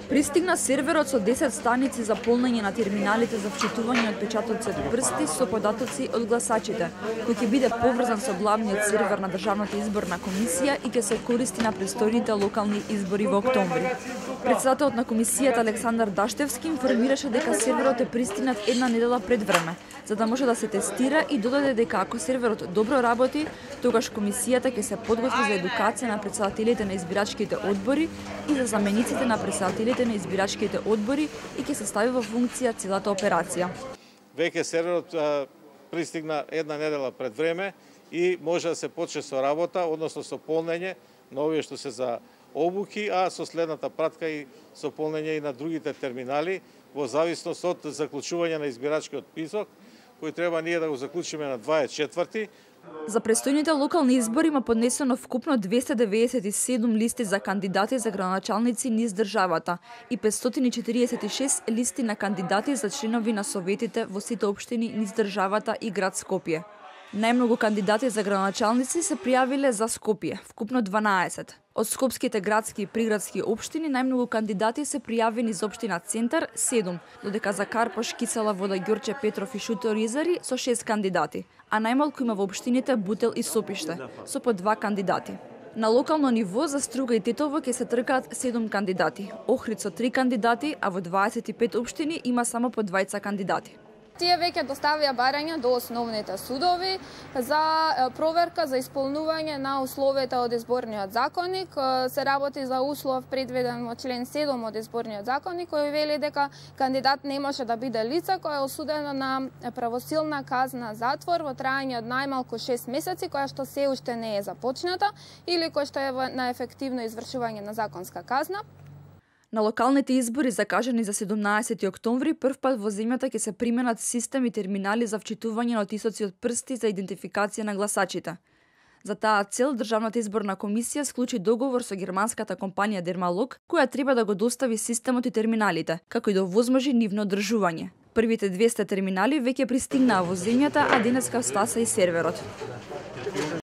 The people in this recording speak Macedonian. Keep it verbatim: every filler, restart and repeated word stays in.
Пристигна серверот со десет станици за полнење на терминалите за вчитување отпечатоци од прсти со податоци од гласачите, кој ќе биде поврзан со главниот сервер на Државната изборна комисија и ќе се користи на престојните локални избори во октомври. Председателот на комисијата Александар Даштевски информираше дека серверот е пристигнат една недела пред време, за да може да се тестира и додаде дека ако серверот добро работи, тогаш комисијата ќе се подготви за едукација на претседателите на избирачките одбори и за замениците на претседателите на избирачките одбори и ќе се стави во функција целата операција. Веќе серверот а, пристигна една недела пред време и може да се почне со работа, односно со полнење на овие што се за обуки, а со следната пратка и со полнење и на другите терминали во зависност од заклучување на избирачкиот список, кој треба ние да го заклучиме на дваесет и четврти. За престојните локални избори има поднесено вкупно двесте деветдесет и седум листи за кандидати за градоначалници низ државата и петстотини и четиридесет и шест листи на кандидати за членови на советите во сите општини низ државата и град Скопје. Најмногу кандидати за градоначалници се пријавиле за Скопје, вкупно дванаесет. Од скопските градски и приградски општини најмногу кандидати се пријавени за општина Центар седум, додека за Карпош, Кисела Вода, Ѓорче Петров и Шутер Ризари со шест кандидати, а најмалку има во општините Бутел и Сопиште со по два кандидати. На локално ниво за Струга и Тетово ќе се тркаат седум кандидати, Охрид со три кандидати, а во дваесет и пет општини има само по двајца кандидати. Тие веќе доставија барања до основните судови за проверка за исполнување на условите од изборниот законник. Се работи за услов предвиден во член седум од изборниот законник, кој вели дека кандидат не може да биде лице кое е осудено на правосилна казна затвор во траење од најмалку шест месеци, која што се уште не е започната, или кој што е на ефективно извршување на законска казна. На локалните избори закажани за седумнаесети октомври првпат во земјата ќе се применат системи терминали за вчитување на отисоци од прсти за идентификација на гласачите. За таа цел Државната изборна комисија склучи договор со германската компанија Дермалог, која треба да го достави системот и терминалите, како и да овозможи нивно одржување. Првите двесте терминали веќе пристигнаа во земјата, а денеска стаса и серверот.